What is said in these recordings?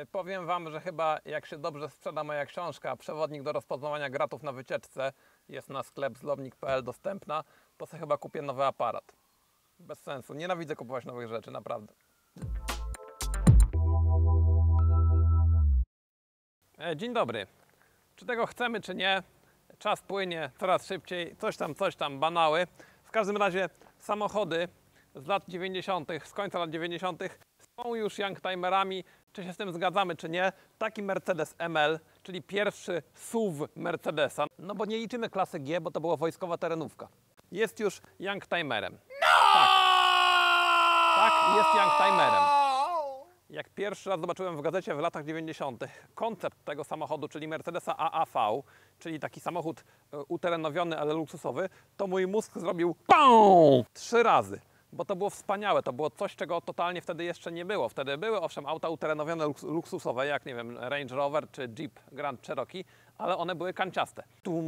Powiem Wam, że chyba jak się dobrze sprzeda moja książka Przewodnik do rozpoznawania gratów na wycieczce, jest na sklep zlobnik.pl dostępna, to sobie chyba kupię nowy aparat. Bez sensu, nienawidzę kupować nowych rzeczy, naprawdę. Dzień dobry. Czy tego chcemy, czy nie? Czas płynie coraz szybciej, coś tam, banały. W każdym razie samochody z lat 90., z końca lat 90. są już youngtimerami. Czy się z tym zgadzamy, czy nie? Taki Mercedes ML, czyli pierwszy SUV Mercedesa, no bo nie liczymy klasy G, bo to była wojskowa terenówka. Jest już youngtimerem. Tak, jest youngtimerem. Jak pierwszy raz zobaczyłem w gazecie w latach 90. koncept tego samochodu, czyli Mercedesa AAV, czyli taki samochód uterenowiony, ale luksusowy, to mój mózg zrobił PAU 3 razy. Bo to było wspaniałe, to było coś, czego totalnie wtedy jeszcze nie było. Wtedy były owszem auta uterenowione luksusowe, jak nie wiem, Range Rover czy Jeep Grand Cherokee, ale one były kanciaste.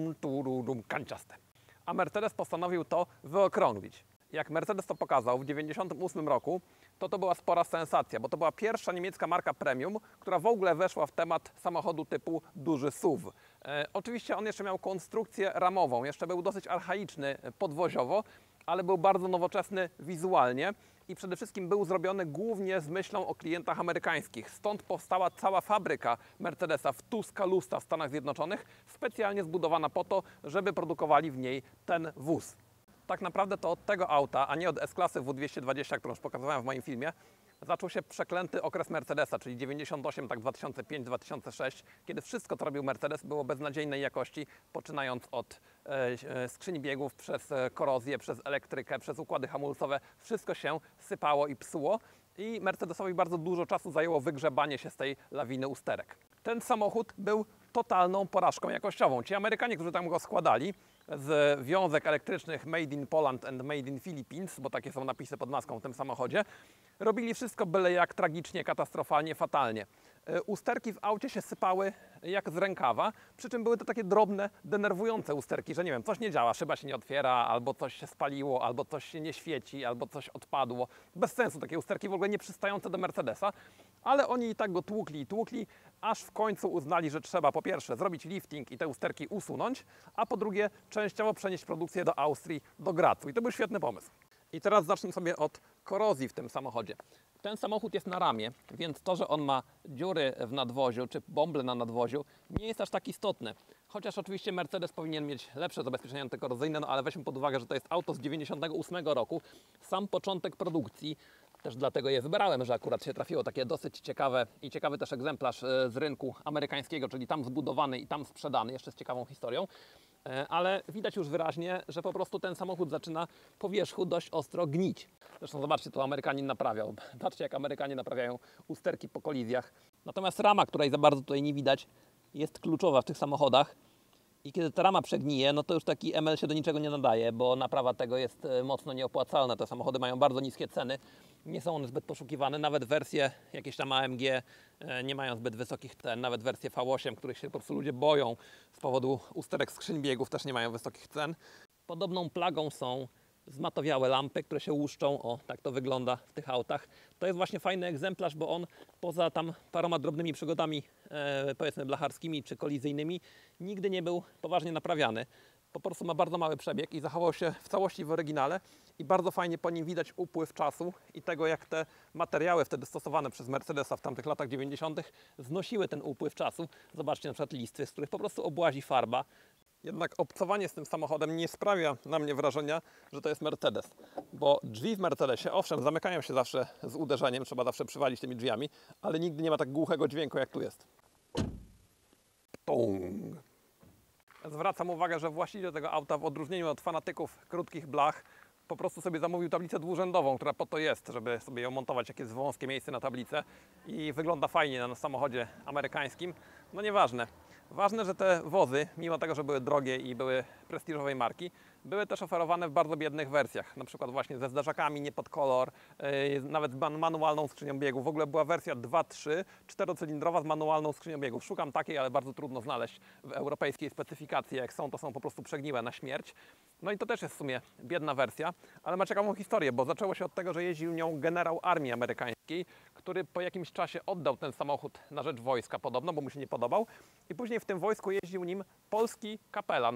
Kanciaste. A Mercedes postanowił to wyokrąglić. Jak Mercedes to pokazał w 1998 roku, to była spora sensacja, bo to była pierwsza niemiecka marka premium, która w ogóle weszła w temat samochodu typu duży SUV. Oczywiście on jeszcze miał konstrukcję ramową, jeszcze był dosyć archaiczny podwoziowo, ale był bardzo nowoczesny wizualnie i przede wszystkim był zrobiony głównie z myślą o klientach amerykańskich. Stąd powstała cała fabryka Mercedesa w Tuscaloosa w Stanach Zjednoczonych, specjalnie zbudowana po to, żeby produkowali w niej ten wóz. Tak naprawdę to od tego auta, a nie od S-klasy W220, którą już pokazywałem w moim filmie, zaczął się przeklęty okres Mercedesa, czyli 98, tak 2005-2006, kiedy wszystko, co robił Mercedes, było beznadziejnej jakości, poczynając od skrzyni biegów, przez korozję, przez elektrykę, przez układy hamulcowe. Wszystko się sypało i psuło i Mercedesowi bardzo dużo czasu zajęło wygrzebanie się z tej lawiny usterek. Ten samochód był totalną porażką jakościową. Ci Amerykanie, którzy tam go składali, z wiązek elektrycznych Made in Poland and Made in Philippines, bo takie są napisy pod maską w tym samochodzie, robili wszystko byle jak tragicznie, katastrofalnie, fatalnie. Usterki w aucie się sypały jak z rękawa, przy czym były to takie drobne, denerwujące usterki, że nie wiem, coś nie działa, szyba się nie otwiera, albo coś się spaliło, albo coś się nie świeci, albo coś odpadło. Bez sensu, takie usterki w ogóle nie przystające do Mercedesa, ale oni i tak go tłukli, aż w końcu uznali, że trzeba po pierwsze zrobić lifting i te usterki usunąć, a po drugie częściowo przenieść produkcję do Austrii, do Gracu. I to był świetny pomysł. I teraz zacznę sobie od korozji w tym samochodzie. Ten samochód jest na ramie, więc to, że on ma dziury w nadwoziu czy bąble na nadwoziu, nie jest aż tak istotne. Chociaż oczywiście Mercedes powinien mieć lepsze zabezpieczenia antykorozyjne, no ale weźmy pod uwagę, że to jest auto z 98 roku, sam początek produkcji. Też dlatego je wybrałem, że akurat się trafiło takie dosyć ciekawe i ciekawy też egzemplarz z rynku amerykańskiego, czyli tam zbudowany i tam sprzedany, jeszcze z ciekawą historią. Ale widać już wyraźnie, że po prostu ten samochód zaczyna po wierzchu dość ostro gnić. Zresztą zobaczcie, co Amerykanin naprawiał. Patrzcie, jak Amerykanie naprawiają usterki po kolizjach. Natomiast rama, której za bardzo tutaj nie widać, jest kluczowa w tych samochodach. I kiedy ta rama przegnije, no to już taki ML się do niczego nie nadaje, bo naprawa tego jest mocno nieopłacalna. Te samochody mają bardzo niskie ceny, nie są one zbyt poszukiwane. Nawet wersje jakieś tam AMG nie mają zbyt wysokich cen. Nawet wersje V8, których się po prostu ludzie boją z powodu usterek skrzyń biegów, też nie mają wysokich cen. Podobną plagą są zmatowiałe lampy, które się łuszczą. O, tak to wygląda w tych autach. To jest właśnie fajny egzemplarz, bo on poza tam paroma drobnymi przygodami, powiedzmy blacharskimi czy kolizyjnymi, nigdy nie był poważnie naprawiany. Po prostu ma bardzo mały przebieg i zachował się w całości w oryginale i bardzo fajnie po nim widać upływ czasu i tego, jak te materiały wtedy stosowane przez Mercedesa w tamtych latach 90. znosiły ten upływ czasu. Zobaczcie na przykład listwy, z których po prostu obłazi farba. Jednak obcowanie z tym samochodem nie sprawia na mnie wrażenia, że to jest Mercedes. Bo drzwi w Mercedesie, owszem, zamykają się zawsze z uderzeniem, trzeba zawsze przywalić tymi drzwiami, ale nigdy nie ma tak głuchego dźwięku, jak tu jest. Tung. Zwracam uwagę, że właściciel tego auta, w odróżnieniu od fanatyków krótkich blach, po prostu sobie zamówił tablicę dwurzędową, która po to jest, żeby sobie ją montować, jak jest wąskie miejsce na tablicę i wygląda fajnie na samochodzie amerykańskim. No nieważne. Ważne, że te wozy, mimo tego, że były drogie i były prestiżowej marki, były też oferowane w bardzo biednych wersjach. Na przykład właśnie ze zderzakami, nie pod kolor, nawet z manualną skrzynią biegów. W ogóle była wersja 2.3, czterocylindrowa z manualną skrzynią biegów. Szukam takiej, ale bardzo trudno znaleźć w europejskiej specyfikacji. Jak są, to są po prostu przegniłe na śmierć. No i to też jest w sumie biedna wersja, ale ma ciekawą historię, bo zaczęło się od tego, że jeździł nią generał armii amerykańskiej, który po jakimś czasie oddał ten samochód na rzecz wojska podobno, bo mu się nie podobał. I później w tym wojsku jeździł nim polski kapelan,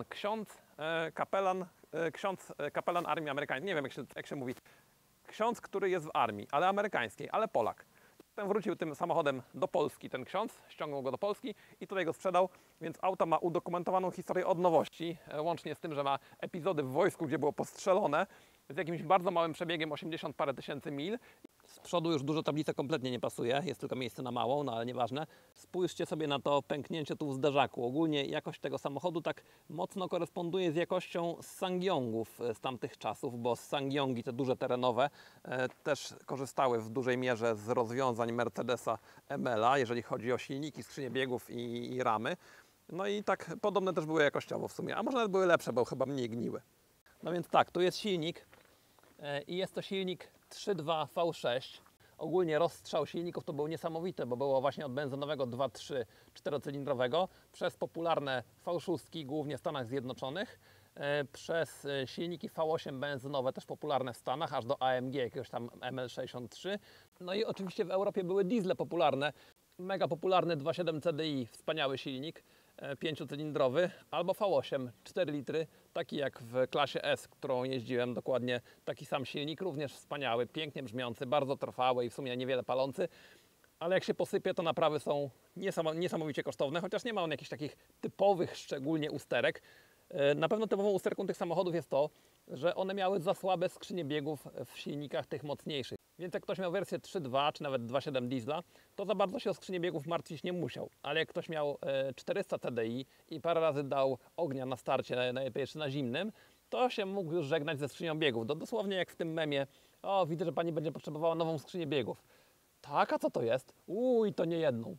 ksiądz kapelan armii amerykańskiej. Nie wiem jak się mówi. Ksiądz, który jest w armii, ale amerykańskiej, ale Polak. Potem wrócił tym samochodem do Polski ten ksiądz, ściągnął go do Polski i tutaj go sprzedał, więc auto ma udokumentowaną historię od nowości, łącznie z tym, że ma epizody w wojsku, gdzie było postrzelone, z jakimś bardzo małym przebiegiem, 80 parę tysięcy mil. Z przodu już dużo tablica kompletnie nie pasuje, jest tylko miejsce na małą, no ale nieważne. Spójrzcie sobie na to pęknięcie tu w zderzaku. Ogólnie jakość tego samochodu tak mocno koresponduje z jakością Sangyongów z tamtych czasów, bo Sangyongi, te duże terenowe, też korzystały w dużej mierze z rozwiązań Mercedesa ML-a, jeżeli chodzi o silniki, skrzynie biegów i ramy. No i tak podobne też były jakościowo w sumie, a może nawet były lepsze, bo chyba mniej gniły. No więc tak, tu jest silnik i jest to silnik 3.2 V6. Ogólnie rozstrzał silników to był niesamowity, bo było właśnie od benzynowego 2.3 czterocylindrowego przez popularne V6, głównie w Stanach Zjednoczonych, przez silniki V8 benzynowe, też popularne w Stanach, aż do AMG, jakiegoś tam ML63. No i oczywiście w Europie były diesle popularne. Mega popularny 2.7 CDI, wspaniały silnik, 5-cylindrowy, albo V8, 4 litry, taki jak w klasie S, którą jeździłem, dokładnie taki sam silnik, również wspaniały, pięknie brzmiący, bardzo trwały i w sumie niewiele palący, ale jak się posypie, to naprawy są niesamowicie kosztowne, chociaż nie ma on jakichś takich typowych szczególnie usterek. Na pewno typową usterką tych samochodów jest to, że one miały za słabe skrzynie biegów w silnikach tych mocniejszych. Więc jak ktoś miał wersję 3.2 czy nawet 2.7 diesla, to za bardzo się o skrzynię biegów martwić nie musiał. Ale jak ktoś miał 400 TDI i parę razy dał ognia na starcie, najlepiej jeszcze na zimnym, to się mógł już żegnać ze skrzynią biegów. Dosłownie jak w tym memie: o, widzę, że pani będzie potrzebowała nową skrzynię biegów. Tak, a co to jest? I to nie jedną.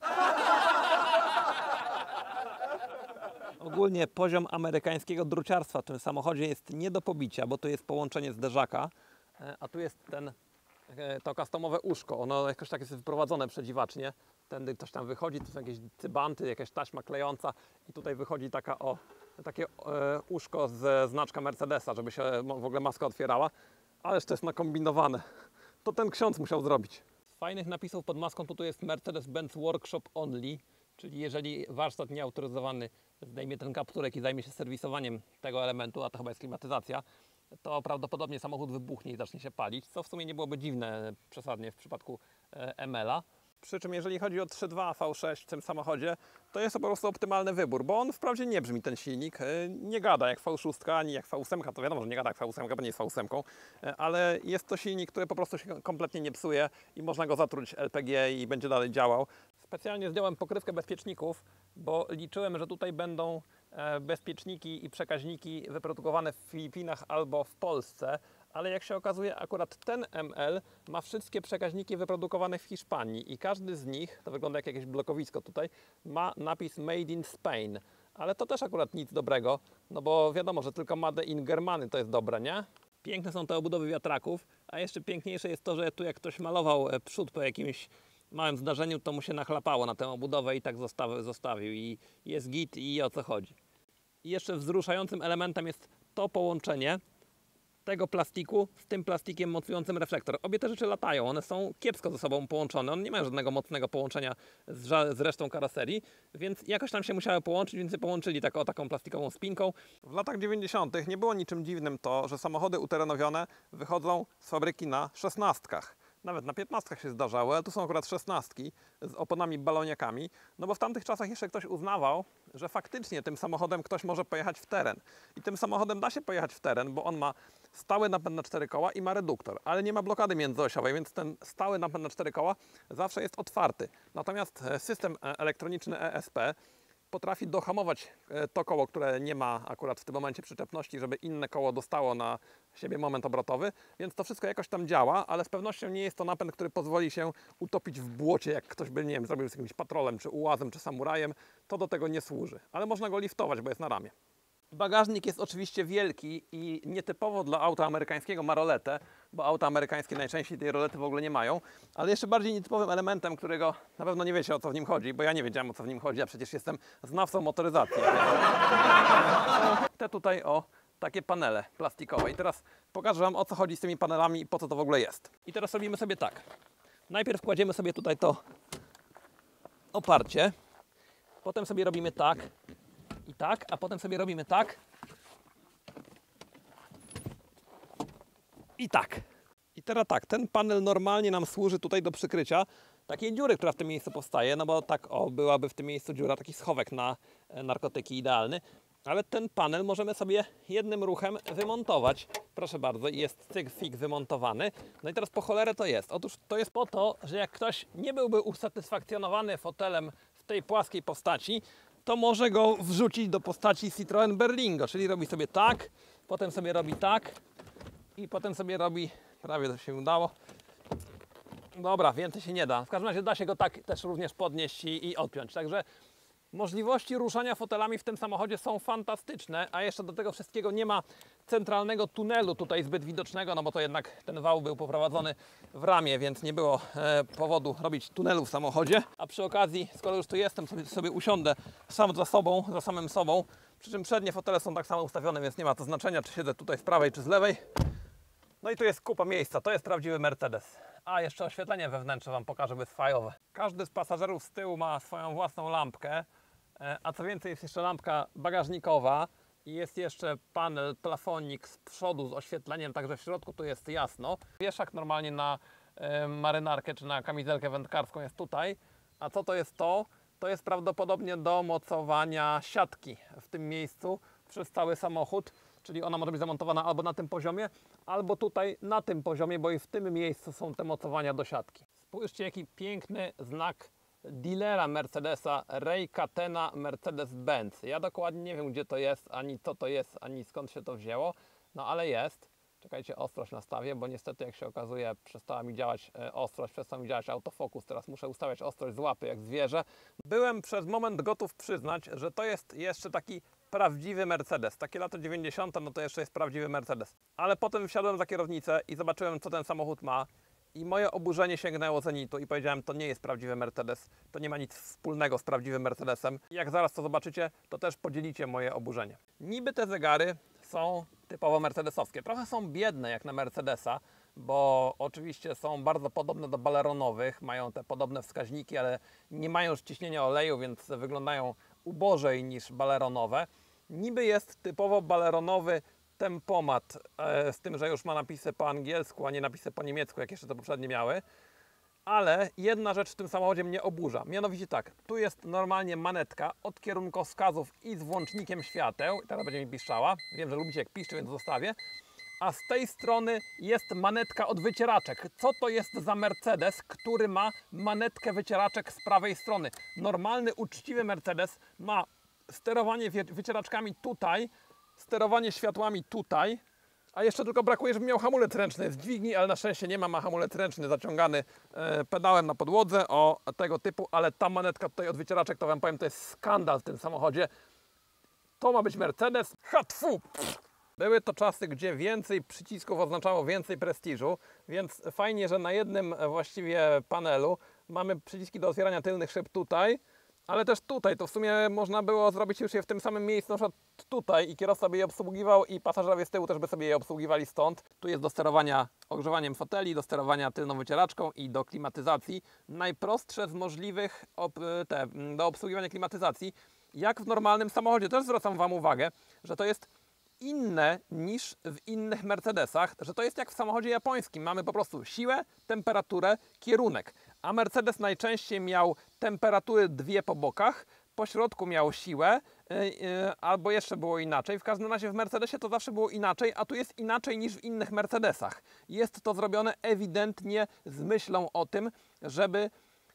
Ogólnie poziom amerykańskiego druciarstwa w tym samochodzie jest nie do pobicia, bo to jest połączenie zderzaka, a tu jest to customowe uszko. Ono jakoś tak jest wyprowadzone przedziwacznie. Tędy ktoś tam wychodzi, tu są jakieś cybanty, jakaś taśma klejąca i tutaj wychodzi takie uszko z znaczka Mercedesa, żeby się w ogóle maska otwierała. Ależ to jest nakombinowane. To ten ksiądz musiał zrobić. Z fajnych napisów pod maską tu jest Mercedes-Benz Workshop Only, czyli jeżeli warsztat nieautoryzowany zdejmie ten kapturek i zajmie się serwisowaniem tego elementu, a to chyba jest klimatyzacja, to prawdopodobnie samochód wybuchnie i zacznie się palić, co w sumie nie byłoby dziwne przesadnie w przypadku ML-a. Przy czym jeżeli chodzi o 3.2 V6 w tym samochodzie, to jest to po prostu optymalny wybór, bo on wprawdzie nie brzmi ten silnik, nie gada jak V6 ani jak V8, to wiadomo, że nie gada jak V8, bo nie jest V8, ale jest to silnik, który po prostu się kompletnie nie psuje i można go zatruć LPG i będzie dalej działał. Specjalnie zdjąłem pokrywkę bezpieczników, bo liczyłem, że tutaj będą bezpieczniki i przekaźniki wyprodukowane w Filipinach albo w Polsce, ale jak się okazuje, akurat ten ML ma wszystkie przekaźniki wyprodukowane w Hiszpanii i każdy z nich, to wygląda jak jakieś blokowisko tutaj, ma napis Made in Spain. Ale to też akurat nic dobrego, no bo wiadomo, że tylko Made in Germany to jest dobre, nie? Piękne są te obudowy wiatraków, a jeszcze piękniejsze jest to, że tu jak ktoś malował przód po jakimś małym zdarzeniu, to mu się nachlapało na tę obudowę i tak zostawił i jest git i o co chodzi. I jeszcze wzruszającym elementem jest to połączenie tego plastiku z tym plastikiem mocującym reflektor. Obie te rzeczy latają, one są kiepsko ze sobą połączone, one nie mają żadnego mocnego połączenia z resztą karoserii, więc jakoś tam się musiały połączyć, więc je połączyli taką plastikową spinką. W latach 90. nie było niczym dziwnym to, że samochody uterenowione wychodzą z fabryki na 16. Nawet na 15 się zdarzały, ale tu są akurat 16 z oponami baloniakami, no bo w tamtych czasach jeszcze ktoś uznawał, że faktycznie tym samochodem ktoś może pojechać w teren. I tym samochodem da się pojechać w teren, bo on ma stały napęd na 4 koła i ma reduktor, ale nie ma blokady międzyosiowej, więc ten stały napęd na 4 koła zawsze jest otwarty. Natomiast system elektroniczny ESP potrafi dohamować to koło, które nie ma akurat w tym momencie przyczepności, żeby inne koło dostało na siebie moment obrotowy, więc to wszystko jakoś tam działa, ale z pewnością nie jest to napęd, który pozwoli się utopić w błocie, jak ktoś by, nie wiem, zrobił z jakimś patrolem, czy ułazem, czy samurajem, to do tego nie służy, ale można go liftować, bo jest na ramię. Bagażnik jest oczywiście wielki i nietypowo dla auta amerykańskiego ma roletę, bo auta amerykańskie najczęściej tej rolety w ogóle nie mają, ale jeszcze bardziej nietypowym elementem, którego na pewno nie wiecie, o co w nim chodzi, bo ja nie wiedziałem, o co w nim chodzi, a przecież jestem znawcą motoryzacji. Te tutaj takie panele plastikowe i teraz pokażę Wam, o co chodzi z tymi panelami i po co to w ogóle jest. I teraz robimy sobie tak. Najpierw kładziemy sobie tutaj to oparcie, potem sobie robimy tak i tak, a potem sobie robimy tak i tak. I teraz tak, ten panel normalnie nam służy tutaj do przykrycia takiej dziury, która w tym miejscu powstaje, no bo tak byłaby w tym miejscu dziura, taki schowek na narkotyki idealny. Ale ten panel możemy sobie jednym ruchem wymontować. Proszę bardzo, jest cyk-fik wymontowany. No i teraz po cholerę to jest? Otóż to jest po to, że jak ktoś nie byłby usatysfakcjonowany fotelem w tej płaskiej postaci, to może go wrzucić do postaci Citroen Berlingo, czyli robi sobie tak, potem sobie robi tak i potem sobie robi, prawie to się udało. Dobra, więcej się nie da. W każdym razie da się go tak też również podnieść i odpiąć. Także możliwości ruszania fotelami w tym samochodzie są fantastyczne, a jeszcze do tego wszystkiego nie ma centralnego tunelu tutaj zbyt widocznego, no bo to jednak ten wał był poprowadzony w ramię, więc nie było powodu robić tunelu w samochodzie. A przy okazji, skoro już tu jestem, sobie usiądę sam za samym sobą, przy czym przednie fotele są tak samo ustawione, więc nie ma to znaczenia, czy siedzę tutaj z prawej, czy z lewej. No i tu jest kupa miejsca, to jest prawdziwy Mercedes. A jeszcze oświetlenie wewnętrzne Wam pokażę, bo jest fajowe. Każdy z pasażerów z tyłu ma swoją własną lampkę, a co więcej jest jeszcze lampka bagażnikowa i jest jeszcze panel, plafonik z przodu z oświetleniem, także w środku tu jest jasno. Wieszak normalnie na marynarkę czy na kamizelkę wędkarską jest tutaj. A co to jest to? To jest prawdopodobnie do mocowania siatki w tym miejscu przez cały samochód. Czyli ona może być zamontowana albo na tym poziomie, albo tutaj na tym poziomie, bo i w tym miejscu są te mocowania do siatki. Spójrzcie, jaki piękny znak dealera Mercedesa, Ray Catena Mercedes-Benz. Ja dokładnie nie wiem, gdzie to jest, ani co to jest, ani skąd się to wzięło, no ale jest. Czekajcie, ostrość nastawię, bo niestety jak się okazuje przestała mi działać ostrość, przestał mi działać autofokus. Teraz muszę ustawiać ostrość z łapy jak zwierzę. Byłem przez moment gotów przyznać, że to jest jeszcze taki prawdziwy Mercedes. Takie lata 90, no to jeszcze jest prawdziwy Mercedes. Ale potem wsiadłem za kierownicę i zobaczyłem, co ten samochód ma. I moje oburzenie sięgnęło zenitu i powiedziałem, to nie jest prawdziwy Mercedes. To nie ma nic wspólnego z prawdziwym Mercedesem. I jak zaraz to zobaczycie, to też podzielicie moje oburzenie. Niby te zegary są typowo mercedesowskie. Trochę są biedne jak na Mercedesa, bo oczywiście są bardzo podobne do baleronowych. Mają te podobne wskaźniki, ale nie mają już ciśnienia oleju, więc wyglądają ubożej niż baleronowe. Niby jest typowo baleronowy tempomat, z tym, że już ma napisy po angielsku, a nie napisy po niemiecku, jak jeszcze to poprzednie miały. Ale jedna rzecz w tym samochodzie mnie oburza. Mianowicie tak, tu jest normalnie manetka od kierunkowskazów i z włącznikiem świateł. Teraz będzie mi piszczała. Wiem, że lubicie jak piszczy, więc zostawię. A z tej strony jest manetka od wycieraczek. Co to jest za Mercedes, który ma manetkę wycieraczek z prawej strony? Normalny, uczciwy Mercedes ma sterowanie wycieraczkami tutaj, sterowanie światłami tutaj, a jeszcze tylko brakuje, żeby miał hamulec ręczny z dźwigni, ale na szczęście nie ma, ma hamulec ręczny zaciągany pedałem na podłodze, o tego typu, ale ta manetka tutaj od wycieraczek, to Wam powiem, to jest skandal w tym samochodzie. To ma być Mercedes? Hatfu! Były to czasy, gdzie więcej przycisków oznaczało więcej prestiżu, więc fajnie, że na jednym właściwie panelu mamy przyciski do otwierania tylnych szyb tutaj, ale też tutaj. To w sumie można było zrobić już je w tym samym miejscu, na przykład tutaj i kierowca by je obsługiwał i pasażerowie z tyłu też by sobie je obsługiwali stąd. Tu jest do sterowania ogrzewaniem foteli, do sterowania tylną wycieraczką i do klimatyzacji. Najprostsze z możliwych do obsługiwania klimatyzacji, jak w normalnym samochodzie. Też zwracam Wam uwagę, że to jest inne niż w innych Mercedesach, że to jest jak w samochodzie japońskim. Mamy po prostu siłę, temperaturę, kierunek. A Mercedes najczęściej miał temperatury dwie po bokach, po środku miał siłę, albo jeszcze było inaczej. W każdym razie w Mercedesie to zawsze było inaczej, a tu jest inaczej niż w innych Mercedesach. Jest to zrobione ewidentnie z myślą o tym, żeby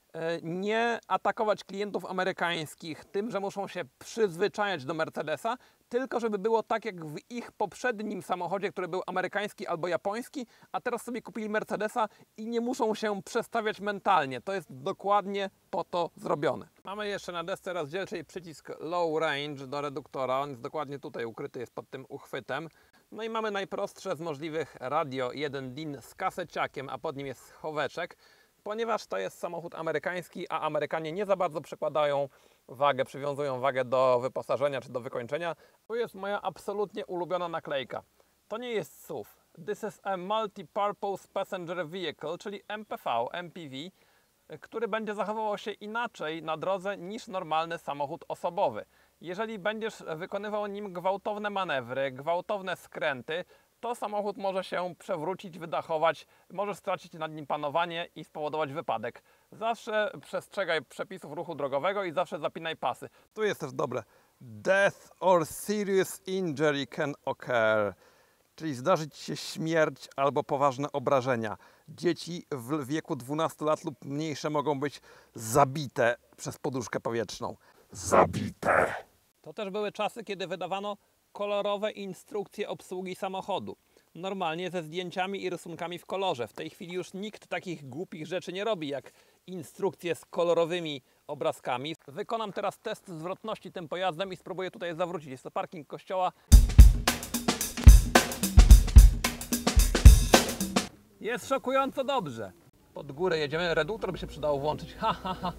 nie atakować klientów amerykańskich tym, że muszą się przyzwyczajać do Mercedesa, tylko żeby było tak jak w ich poprzednim samochodzie, który był amerykański albo japoński, a teraz sobie kupili Mercedesa i nie muszą się przestawiać mentalnie. To jest dokładnie po to zrobione. Mamy jeszcze na desce rozdzielczej przycisk Low Range do reduktora. On jest dokładnie tutaj ukryty, jest pod tym uchwytem. No i mamy najprostsze z możliwych radio 1 DIN z kaseciakiem, a pod nim jest schoweczek. Ponieważ to jest samochód amerykański, a Amerykanie nie za bardzo przykładają wagę, przywiązują wagę do wyposażenia czy do wykończenia. Tu jest moja absolutnie ulubiona naklejka. To nie jest SUV, This is a Multi-Purpose Passenger Vehicle, czyli MPV, MPV, który będzie zachowywał się inaczej na drodze niż normalny samochód osobowy. Jeżeli będziesz wykonywał nim gwałtowne manewry, gwałtowne skręty, to samochód może się przewrócić, wydachować, możesz stracić nad nim panowanie i spowodować wypadek. Zawsze przestrzegaj przepisów ruchu drogowego i zawsze zapinaj pasy. Tu jest też dobre. Death or serious injury can occur. Czyli zdarzyć się śmierć albo poważne obrażenia. Dzieci w wieku 12 lat lub mniejsze mogą być zabite przez poduszkę powietrzną. Zabite! To też były czasy, kiedy wydawano kolorowe instrukcje obsługi samochodu. Normalnie ze zdjęciami i rysunkami w kolorze. W tej chwili już nikt takich głupich rzeczy nie robi, jak instrukcje z kolorowymi obrazkami. Wykonam teraz test zwrotności tym pojazdem i spróbuję tutaj zawrócić. Jest to parking kościoła. Jest szokująco dobrze. Pod górę jedziemy. Reduktor by się przydało włączyć. Ha, ha, ha.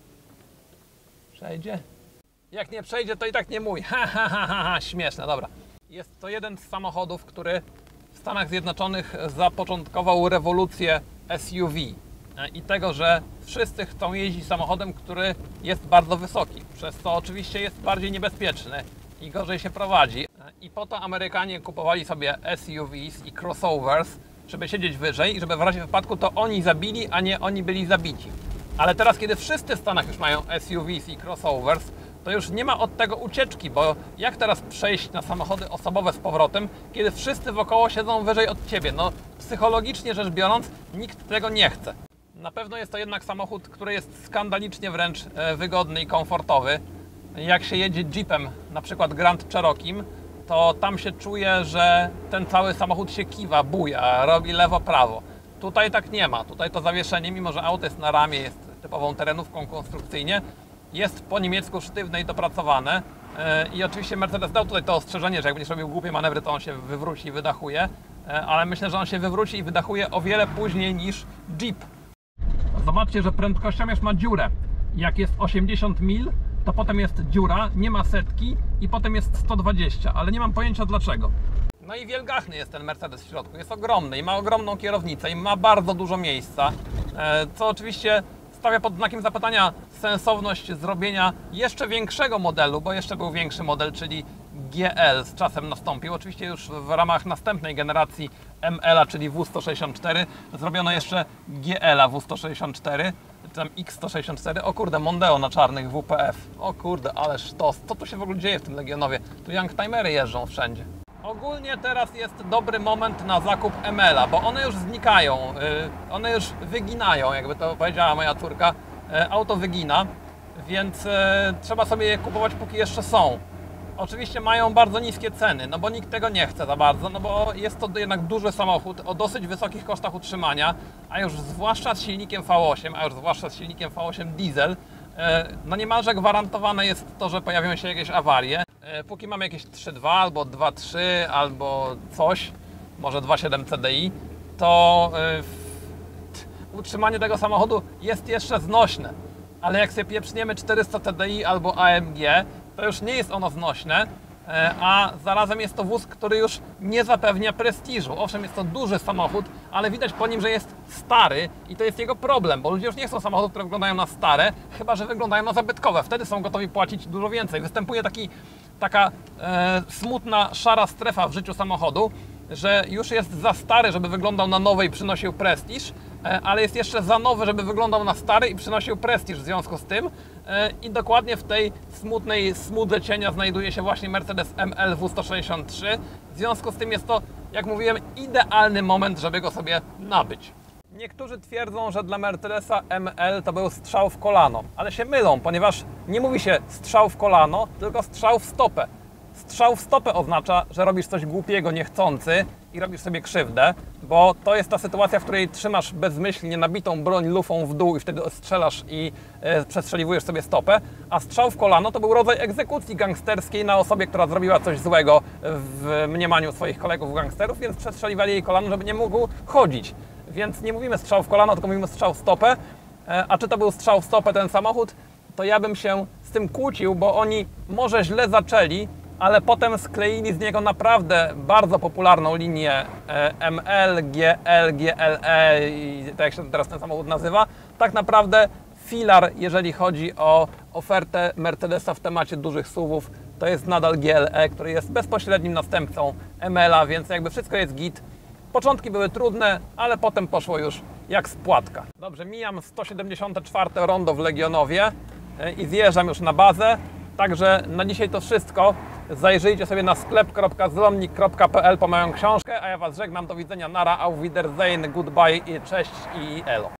Przejdzie? Jak nie przejdzie, to i tak nie mój. Ha, ha, ha, ha, ha. Śmieszne, dobra. Jest to jeden z samochodów, który w Stanach Zjednoczonych zapoczątkował rewolucję SUV. I tego, że wszyscy chcą jeździć samochodem, który jest bardzo wysoki. Przez co oczywiście jest bardziej niebezpieczny i gorzej się prowadzi. I po to Amerykanie kupowali sobie SUVs i crossovers, żeby siedzieć wyżej i żeby w razie wypadku to oni zabili, a nie oni byli zabici. Ale teraz, kiedy wszyscy w Stanach już mają SUVs i crossovers, to już nie ma od tego ucieczki, bo jak teraz przejść na samochody osobowe z powrotem, kiedy wszyscy wokoło siedzą wyżej od Ciebie? No, psychologicznie rzecz biorąc, nikt tego nie chce. Na pewno jest to jednak samochód, który jest skandalicznie wręcz wygodny i komfortowy. Jak się jedzie Jeepem, na przykład Grand Cherokee, to tam się czuje, że ten cały samochód się kiwa, buja, robi lewo-prawo. Tutaj tak nie ma. Tutaj to zawieszenie, mimo że auto jest na ramię, jest typową terenówką konstrukcyjnie, jest po niemiecku sztywne i dopracowane. I oczywiście Mercedes dał tutaj to ostrzeżenie, że jak będziesz robił głupie manewry, to on się wywróci i wydachuje. Ale myślę, że on się wywróci i wydachuje o wiele później niż Jeep. Zobaczcie, że prędkościomierz ma dziurę. Jak jest 80 mil, to potem jest dziura, nie ma setki i potem jest 120, ale nie mam pojęcia dlaczego. No i wielgachny jest ten Mercedes w środku, jest ogromny i ma ogromną kierownicę i ma bardzo dużo miejsca, co oczywiście stawia pod znakiem zapytania sensowność zrobienia jeszcze większego modelu, bo jeszcze był większy model, czyli GL z czasem nastąpił. Oczywiście już w ramach następnej generacji ML-a, czyli W164, zrobiono jeszcze GL-a W164, czy tam X164. O kurde, Mondeo na czarnych WPF. O kurde, ale sztos. Co tu się w ogóle dzieje w tym Legionowie? Tu youngtimery jeżdżą wszędzie. Ogólnie teraz jest dobry moment na zakup ML-a, bo one już znikają, one już wyginają, jakby to powiedziała moja córka. Auto wygina, więc trzeba sobie je kupować, póki jeszcze są. Oczywiście mają bardzo niskie ceny, no bo nikt tego nie chce za bardzo, no bo jest to jednak duży samochód o dosyć wysokich kosztach utrzymania, a już zwłaszcza z silnikiem V8, diesel, no niemalże gwarantowane jest to, że pojawią się jakieś awarie. Póki mamy jakieś 3.2 albo 2.3 albo coś, może 2.7 CDI, to utrzymanie tego samochodu jest jeszcze znośne. Ale jak sobie pieprzniemy 400 TDI albo AMG, to już nie jest ono znośne, a zarazem jest to wóz, który już nie zapewnia prestiżu. Owszem, jest to duży samochód, ale widać po nim, że jest stary i to jest jego problem, bo ludzie już nie chcą samochodów, które wyglądają na stare, chyba że wyglądają na zabytkowe. Wtedy są gotowi płacić dużo więcej. Występuje taka smutna, szara strefa w życiu samochodu, że już jest za stary, żeby wyglądał na nowy i przynosił prestiż, ale jest jeszcze za nowy, żeby wyglądał na stary i przynosił prestiż w związku z tym. I dokładnie w tej smutnej smudze cienia znajduje się właśnie Mercedes ML W163. W związku z tym jest to, jak mówiłem, idealny moment, żeby go sobie nabyć. Niektórzy twierdzą, że dla Mercedesa ML to był strzał w kolano, ale się mylą, ponieważ nie mówi się strzał w kolano, tylko strzał w stopę. Strzał w stopę oznacza, że robisz coś głupiego, niechcący i robisz sobie krzywdę, bo to jest ta sytuacja, w której trzymasz bezmyślnie nabitą broń lufą w dół i wtedy strzelasz i przestrzeliwujesz sobie stopę, a strzał w kolano to był rodzaj egzekucji gangsterskiej na osobie, która zrobiła coś złego w mniemaniu swoich kolegów gangsterów, więc przestrzeliwali jej kolano, żeby nie mógł chodzić. Więc nie mówimy strzał w kolano, tylko mówimy strzał w stopę, a czy to był strzał w stopę ten samochód, to ja bym się z tym kłócił, bo oni może źle zaczęli, ale potem skleili z niego naprawdę bardzo popularną linię ML, GL, GLE i tak jak się teraz ten samochód nazywa. Tak naprawdę filar, jeżeli chodzi o ofertę Mercedesa w temacie dużych SUV-ów, to jest nadal GLE, który jest bezpośrednim następcą ML-a, więc jakby wszystko jest git. Początki były trudne, ale potem poszło już jak z płatka. Dobrze, mijam 174 rondo w Legionowie i zjeżdżam już na bazę. Także na dzisiaj to wszystko. Zajrzyjcie sobie na sklep.zlomnik.pl po moją książkę, a ja Was żegnam. Do widzenia, nara, auf Wiedersehen, goodbye i cześć i elo.